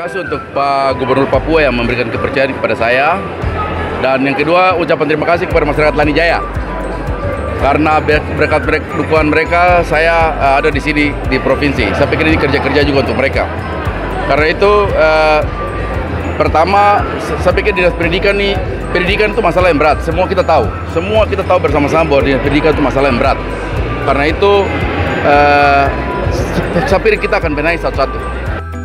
kasih untuk Pak Gubernur Papua yang memberikan kepercayaan kepada saya. Dan yang kedua, ucapan terima kasih kepada masyarakat Lani Jaya. Karena berkat dukungan mereka, saya ada di sini di provinsi. Saya pikir ini kerja-kerja juga untuk mereka. Karena itu, pertama, saya pikir dinas pendidikan itu masalah yang berat. Semua kita tahu bersama-sama bahwa dinas pendidikan itu masalah yang berat. Karena itu, saya pikir kita akan benahi satu-satu.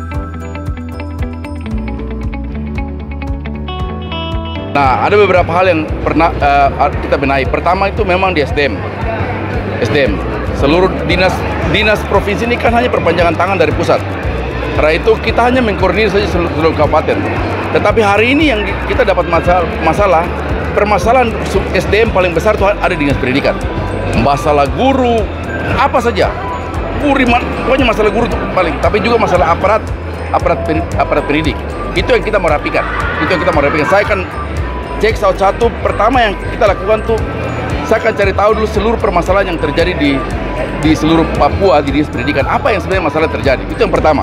Nah, ada beberapa hal yang pernah kita benahi. Pertama itu memang di SDM. Seluruh dinas provinsi ini kan hanya perpanjangan tangan dari pusat. Karena itu kita hanya mengkoordinir saja seluruh kabupaten. Tetapi hari ini yang kita dapat permasalahan SDM paling besar itu ada di dinas pendidikan. Masalah guru, apa saja. Pokoknya masalah guru itu paling. Tapi juga masalah aparat pendidik. Itu yang kita mau rapikan. Saya akan cek satu-satu. Pertama yang kita lakukan tuh, saya akan cari tahu dulu seluruh permasalahan yang terjadi di seluruh Papua di dinas pendidikan. Apa yang sebenarnya masalah terjadi? Itu yang pertama.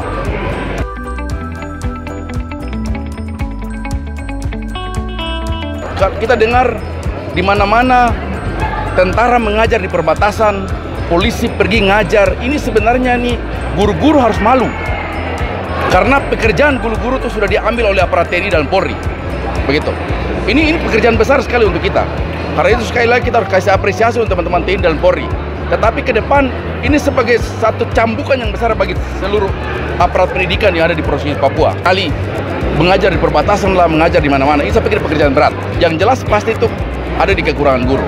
Kita dengar di mana-mana tentara mengajar di perbatasan, polisi pergi ngajar. Ini sebenarnya nih guru-guru harus malu. Karena pekerjaan guru-guru itu sudah diambil oleh aparat TNI dan Polri. Begitu. Ini pekerjaan besar sekali untuk kita. Karena itu sekali lagi kita harus kasih apresiasi untuk teman-teman TNI dan Polri. Tetapi ke depan ini sebagai satu cambukan yang besar bagi seluruh aparat pendidikan yang ada di provinsi Papua. Kali mengajar di perbatasan lah, mengajar di mana-mana. Ini saya pikir pekerjaan berat. Yang jelas pasti itu ada di kekurangan guru.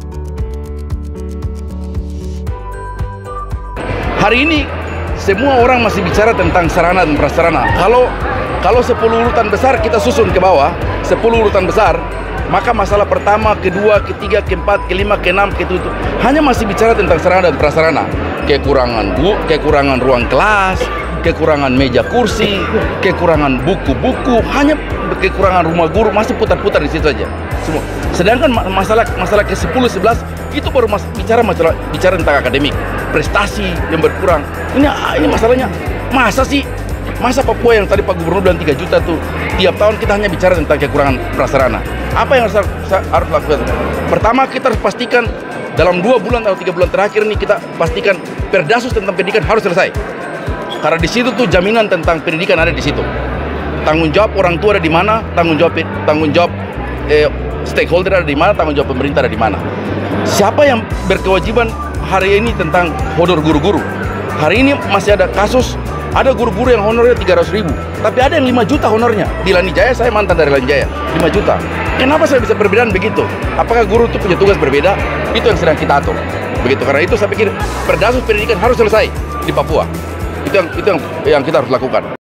Hari ini semua orang masih bicara tentang sarana dan prasarana. Kalau 10 urutan besar kita susun ke bawah, 10 urutan besar, maka masalah pertama, kedua, ketiga, keempat, kelima, keenam, ketujuh hanya masih bicara tentang sarana dan prasarana. Kekurangan ruang kelas, kekurangan meja kursi, kekurangan buku-buku, hanya kekurangan rumah guru, masih putar-putar di situ saja. Semua. Sedangkan masalah ke-10, 11 itu baru bicara tentang akademik, prestasi yang berkurang. Ini masalahnya. Masa Papua yang tadi Pak Gubernur bilang 3 juta tuh, tiap tahun kita hanya bicara tentang kekurangan prasarana. Apa yang harus lakukan? Pertama, kita harus pastikan dalam 2 bulan atau 3 bulan terakhir ini kita pastikan Perdasus tentang pendidikan harus selesai. Karena di situ tuh jaminan tentang pendidikan ada di situ. Tanggung jawab orang tua ada di mana, tanggung jawab stakeholder ada di mana, tanggung jawab pemerintah ada di mana. Siapa yang berkewajiban hari ini tentang honor guru-guru? Hari ini masih ada kasus, ada guru-guru yang honornya 300.000, tapi ada yang 5 juta honornya. Di Lani Jaya, saya mantan dari Lani Jaya, 5 juta. Kenapa saya bisa perbedaan begitu? Apakah guru itu punya tugas berbeda? Itu yang sedang kita atur. Begitu, karena itu saya pikir Perdasus pendidikan harus selesai di Papua. Itu yang kita harus lakukan.